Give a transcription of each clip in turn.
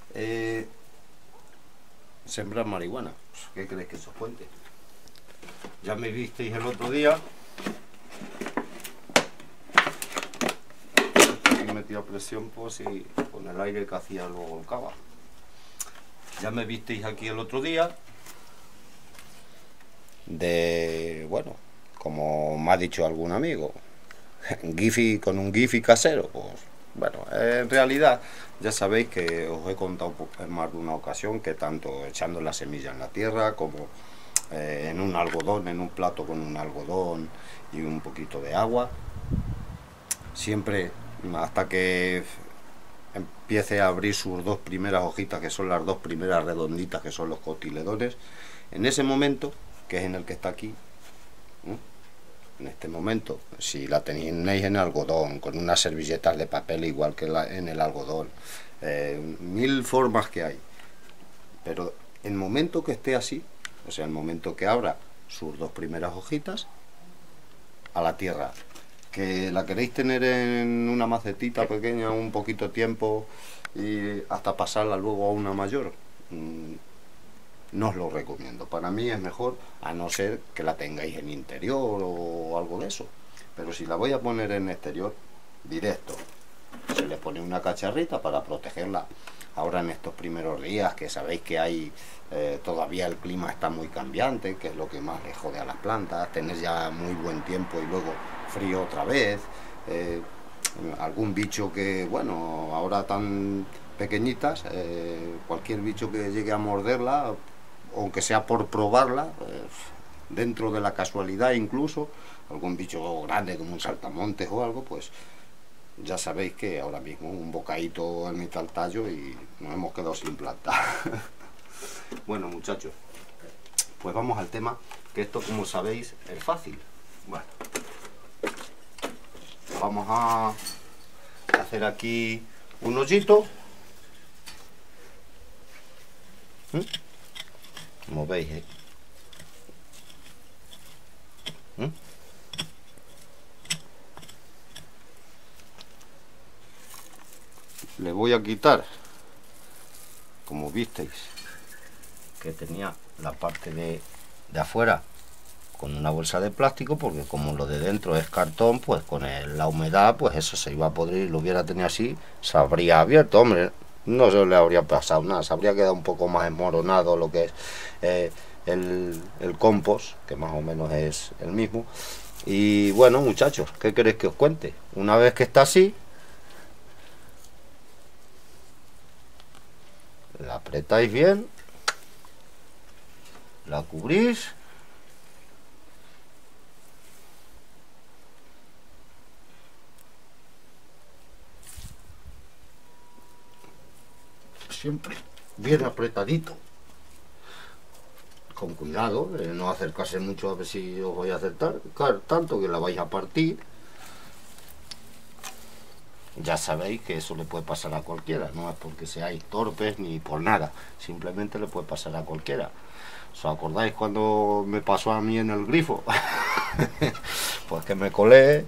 Sembrar marihuana. ¿Qué creéis que os cuente? Ya me visteis el otro día. Aquí metí a presión pues y con el aire que hacía lo volcaba. Ya me visteis aquí el otro día. Bueno, como me ha dicho algún amigo, con un Giphy casero, pues bueno, en realidad ya sabéis que os he contado en más de una ocasión que tanto echando la semilla en la tierra como en un algodón, en un plato con un algodón y un poquito de agua, siempre hasta que empiece a abrir sus dos primeras hojitas, que son las dos primeras redonditas, que son los cotiledones, en ese momento, que es en el que está aquí, en este momento, si la tenéis en algodón, con unas servilletas de papel igual que en el algodón, mil formas que hay, pero el momento que esté así, o sea, el momento que abra sus dos primeras hojitas, a la tierra, que la queréis tener en una macetita pequeña un poquito tiempo y hasta pasarla luego a una mayor, no os lo recomiendo. Para mí es mejor, a no ser que la tengáis en interior o algo de eso, pero si la voy a poner en exterior, directo, se le pone una cacharrita para protegerla. Ahora en estos primeros días, que sabéis que hay todavía el clima está muy cambiante, que es lo que más le jode a las plantas, tener ya muy buen tiempo y luego frío otra vez, algún bicho que, bueno, ahora tan pequeñitas, cualquier bicho que llegue a morderla, aunque sea por probarla, dentro de la casualidad incluso, algún bicho grande como un saltamontes o algo, pues ya sabéis que ahora mismo un bocadito en mitad del tallo y nos hemos quedado sin planta. Bueno, muchachos, pues vamos al tema, que esto, como sabéis, es fácil. Bueno, vamos a hacer aquí un hoyito. Como veis, le voy a quitar, como visteis, que tenía la parte de afuera con una bolsa de plástico, porque como lo de dentro es cartón, pues con la humedad, pues eso se iba a podrir. Lo hubiera tenido así, se habría abierto, hombre, no se le habría pasado nada, se habría quedado un poco más esmoronado lo que es el compost, que más o menos es el mismo. Y bueno, muchachos, ¿qué queréis que os cuente? Una vez que está así, la apretáis bien, la cubrís, siempre bien apretadito, con cuidado, no acercarse mucho a ver si os voy a acertar, tanto que la vais a partir. Ya sabéis que eso le puede pasar a cualquiera, no es porque seáis torpes ni por nada, simplemente le puede pasar a cualquiera. ¿Os acordáis cuando me pasó a mí en el grifo? Pues que me colé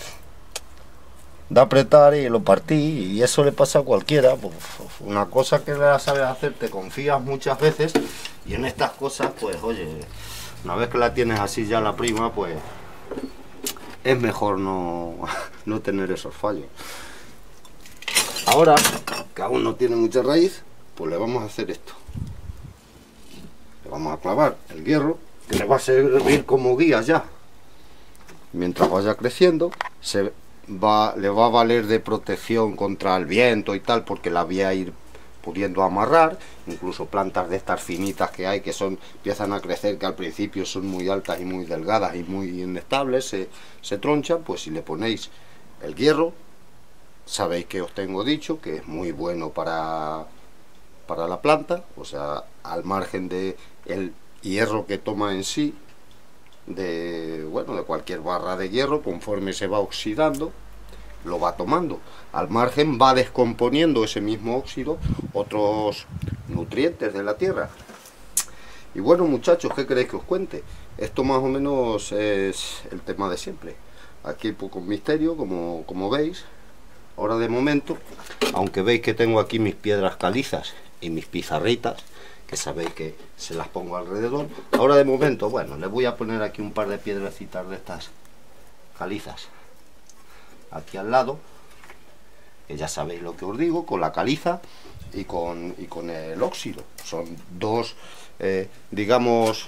de apretar y lo partí, y eso le pasa a cualquiera. Pues una cosa que la sabes hacer, te confías muchas veces, y en estas cosas, pues oye, una vez que la tienes así ya la prima, pues es mejor no tener esos fallos. Ahora, que aún no tiene mucha raíz, pues le vamos a hacer esto. Le vamos a clavar el hierro, que le va a servir como guía ya. Mientras vaya creciendo, le va a valer de protección contra el viento y tal, porque la voy a ir pudiendo amarrar. Incluso plantas de estas finitas que hay, que empiezan a crecer, que al principio son muy altas y muy delgadas y muy inestables, se tronchan. Pues si le ponéis el hierro, sabéis que os tengo dicho que es muy bueno para la planta, o sea, al margen de el hierro que toma en sí, de cualquier barra de hierro, conforme se va oxidando, lo va tomando. Al margen va descomponiendo ese mismo óxido otros nutrientes de la tierra. Y bueno, muchachos, ¿qué queréis que os cuente? Esto más o menos es el tema de siempre. Aquí hay poco misterio, como veis. Ahora de momento, aunque veis que tengo aquí mis piedras calizas y mis pizarritas, que sabéis que se las pongo alrededor. Ahora de momento, bueno, les voy a poner aquí un par de piedrecitas de estas calizas aquí al lado, que ya sabéis lo que os digo, con la caliza y con el óxido. Son dos, digamos,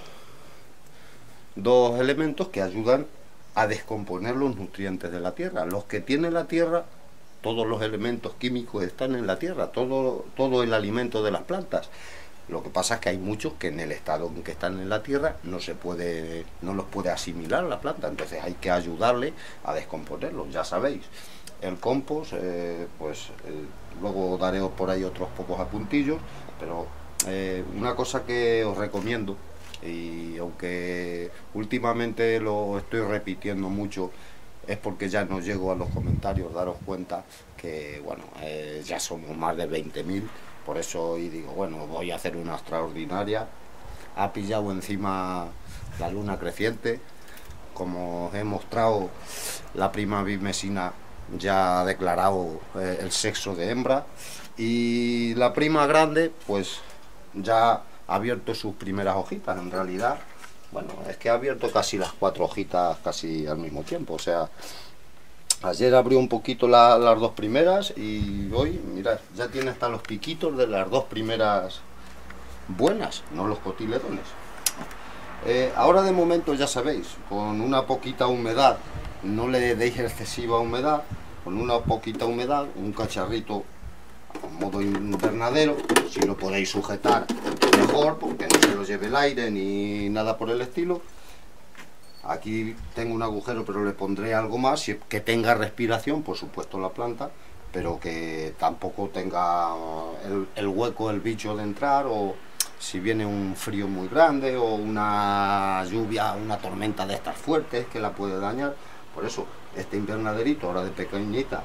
dos elementos que ayudan a descomponer los nutrientes de la tierra. Los que tiene la tierra, todos los elementos químicos están en la tierra, todo el alimento de las plantas. Lo que pasa es que hay muchos que en el estado en que están en la tierra no los puede asimilar la planta, entonces hay que ayudarle a descomponerlos, ya sabéis. El compost, luego daré por ahí otros pocos apuntillos, pero una cosa que os recomiendo, y aunque últimamente lo estoy repitiendo mucho, es porque ya no llego a los comentarios, daros cuenta que, bueno, ya somos más de 20.000, por eso hoy digo, bueno, voy a hacer una extraordinaria. Ha pillado encima la luna creciente, como os he mostrado, la prima bimesina ya ha declarado el sexo de hembra, y la prima grande pues ya ha abierto sus primeras hojitas. En realidad, bueno, es que ha abierto casi las 4 hojitas casi al mismo tiempo, o sea, ayer abrió un poquito las 2 primeras y hoy, mirad, ya tiene hasta los piquitos de las 2 primeras buenas, no los cotiledones. Ahora de momento ya sabéis, con una poquita humedad, no le deis excesiva humedad, con una poquita humedad, un cacharrito a modo invernadero, si lo podéis sujetar mejor, porque no se lo lleve el aire ni nada por el estilo. Aquí tengo un agujero, pero le pondré algo más, que tenga respiración, por supuesto, la planta, pero que tampoco tenga el hueco, el bicho de entrar, o si viene un frío muy grande o una lluvia, una tormenta de estas fuertes que la puede dañar. Por eso este invernaderito ahora de pequeñita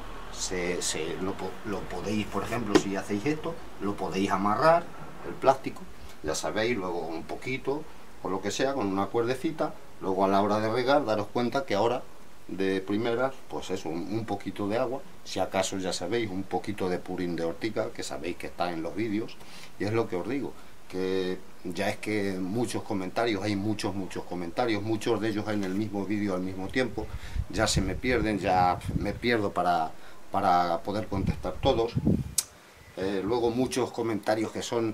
lo podéis, por ejemplo, si hacéis esto, lo podéis amarrar, el plástico, ya sabéis, luego un poquito o lo que sea, con una cuerdecita. Luego a la hora de regar, daros cuenta que ahora de primeras, pues eso, un poquito de agua, si acaso ya sabéis, un poquito de purín de ortiga, que sabéis que está en los vídeos. Y es lo que os digo, que ya es que muchos comentarios, hay muchos comentarios, muchos de ellos en el mismo vídeo al mismo tiempo, ya se me pierden, ya me pierdo para poder contestar todos. Luego muchos comentarios que son,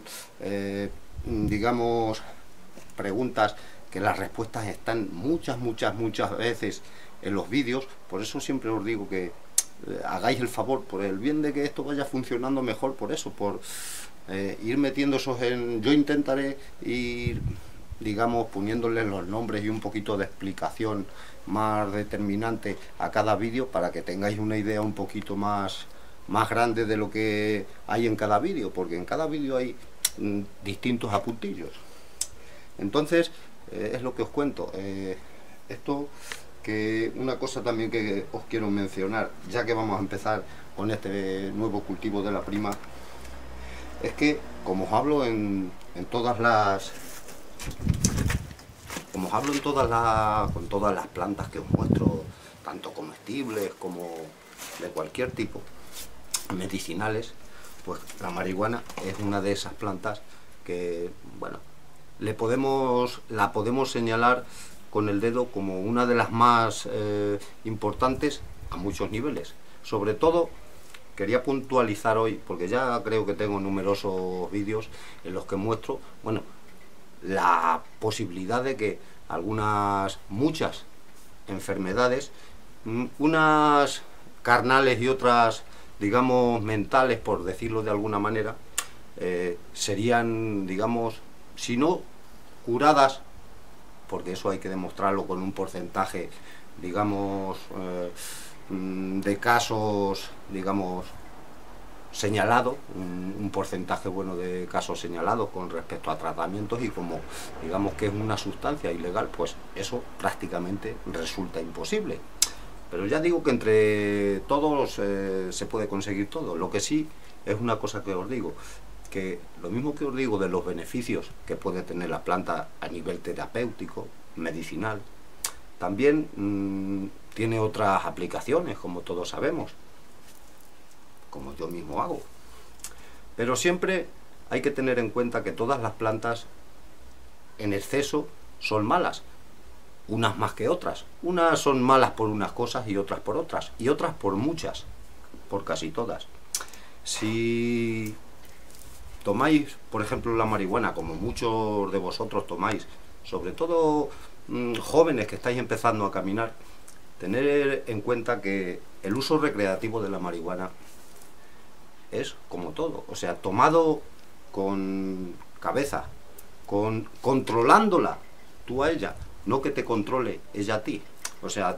digamos, preguntas que las respuestas están muchas veces en los vídeos. Por eso siempre os digo que hagáis el favor, por el bien de que esto vaya funcionando mejor, por eso, por ir metiendo esos en... Yo intentaré ir, digamos, poniéndoles los nombres y un poquito de explicación más determinante a cada vídeo, para que tengáis una idea un poquito más grande de lo que hay en cada vídeo, porque en cada vídeo hay distintos apuntillos. Entonces, es lo que os cuento. Esto, que una cosa también que os quiero mencionar, ya que vamos a empezar con este nuevo cultivo de la prima, es que, como os hablo en todas las... Como os hablo con todas las plantas que os muestro, tanto comestibles como de cualquier tipo, medicinales, pues la marihuana es una de esas plantas que, bueno, la podemos señalar con el dedo como una de las más importantes a muchos niveles. Sobre todo, quería puntualizar hoy, porque ya creo que tengo numerosos vídeos en los que muestro, bueno, la posibilidad de que muchas enfermedades, unas carnales y otras, digamos, mentales, por decirlo de alguna manera, serían, digamos, si no curadas, porque eso hay que demostrarlo con un porcentaje, digamos, de casos, digamos, señalado, un porcentaje bueno de casos señalados con respecto a tratamientos, y como digamos que es una sustancia ilegal, pues eso prácticamente resulta imposible. Pero ya digo que entre todos se puede conseguir todo. Lo que sí es una cosa que os digo, que lo mismo que os digo de los beneficios que puede tener la planta a nivel terapéutico, medicinal, también tiene otras aplicaciones, como todos sabemos, como yo mismo hago. Pero siempre hay que tener en cuenta que todas las plantas en exceso son malas, unas más que otras. Unas son malas por unas cosas y otras por otras, y otras por muchas, por casi todas. Si tomáis, por ejemplo, la marihuana, como muchos de vosotros tomáis, sobre todo jóvenes que estáis empezando a caminar, tener en cuenta que el uso recreativo de la marihuana es como todo, o sea, tomado con cabeza, controlándola tú a ella, no que te controle ella a ti. O sea,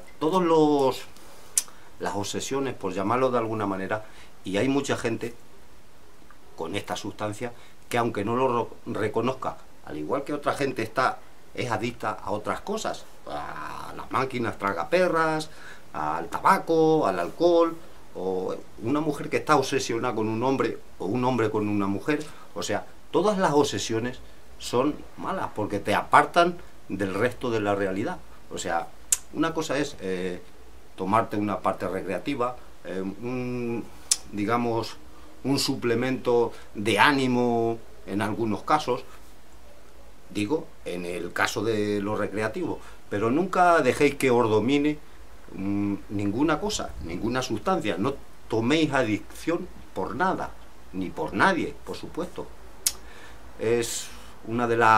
las obsesiones, por llamarlo de alguna manera, y hay mucha gente con esta sustancia que, aunque no lo reconozca, al igual que otra gente es adicta a otras cosas, a las máquinas tragaperras, al tabaco, al alcohol, o una mujer que está obsesionada con un hombre, o un hombre con una mujer. O sea, todas las obsesiones son malas porque te apartan del resto de la realidad. O sea, una cosa es tomarte una parte recreativa, digamos, un suplemento de ánimo en algunos casos, digo, en el caso de lo recreativo, pero nunca dejéis que os domine ninguna cosa, ninguna sustancia. No toméis adicción por nada, ni por nadie, por supuesto. Es una de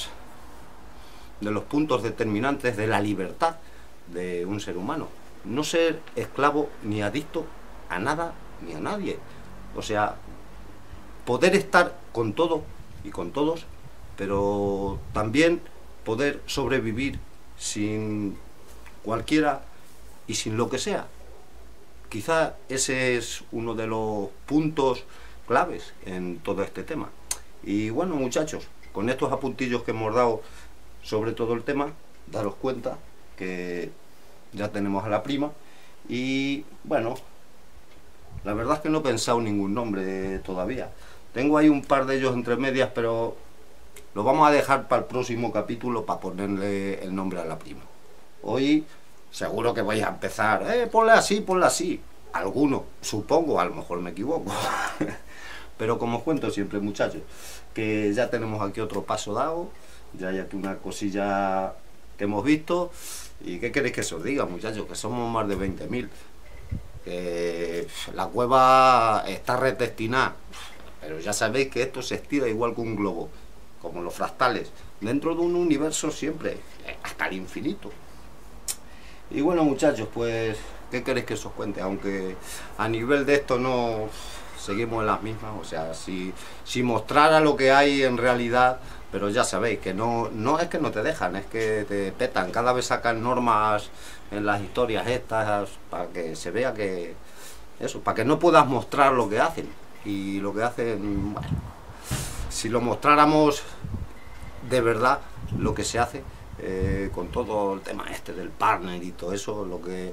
los puntos determinantes de la libertad de un ser humano. No ser esclavo ni adicto a nada ni a nadie. O sea, poder estar con todo y con todos, pero también poder sobrevivir sin cualquiera y sin lo que sea. Quizá ese es uno de los puntos claves en todo este tema. Y bueno, muchachos, con estos apuntillos que hemos dado sobre todo el tema, daros cuenta que ya tenemos a la prima. Y bueno, la verdad es que no he pensado ningún nombre todavía. Tengo ahí un par de ellos entre medias, pero lo vamos a dejar para el próximo capítulo para ponerle el nombre a la prima. Hoy seguro que vais a empezar, ponle así, ponle así. Alguno, supongo, a lo mejor me equivoco. Pero como os cuento siempre, muchachos, que ya tenemos aquí otro paso dado, ya hay aquí una cosilla que hemos visto. ¿Y qué queréis que os diga, muchachos? Que somos más de 20.000. La cueva está redestinada, pero ya sabéis que esto se estira igual que un globo, como los fractales, dentro de un universo siempre, hasta el infinito. Y bueno, muchachos, pues, ¿qué queréis que os cuente? Aunque a nivel de esto no seguimos en las mismas, o sea, si mostrara lo que hay en realidad, pero ya sabéis que no es que no te dejan, es que te petan, cada vez sacan normas en las historias estas, para que se vea que, eso, para que no puedas mostrar lo que hacen, y lo que hacen, bueno, si lo mostráramos de verdad, lo que se hace, con todo el tema este del partner y todo eso,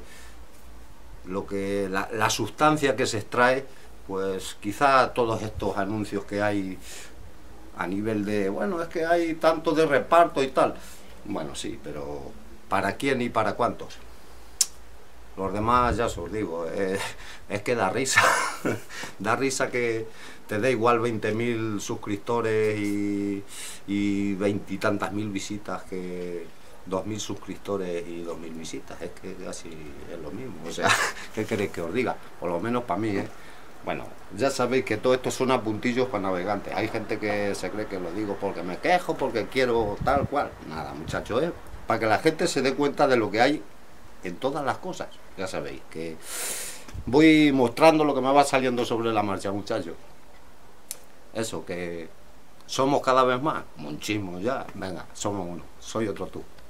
la sustancia que se extrae, pues quizá todos estos anuncios que hay a nivel de, bueno, es que hay tanto de reparto y tal, bueno, sí, pero ¿para quién y para cuántos? Los demás, ya os digo, es que da risa. Da risa que te dé igual 20.000 suscriptores y 20 y tantas mil visitas que 2.000 suscriptores y 2.000 visitas. Es que casi es lo mismo. O sea, ¿qué queréis que os diga? Por lo menos para mí, Bueno, ya sabéis que todo esto son apuntillos para navegantes. Hay gente que se cree que lo digo porque me quejo, porque quiero tal cual. Nada, muchachos, para que la gente se dé cuenta de lo que hay en todas las cosas. Ya sabéis que voy mostrando lo que me va saliendo sobre la marcha, muchachos. Eso, que somos cada vez más, muchísimo ya. Venga, somos uno, soy otro tú.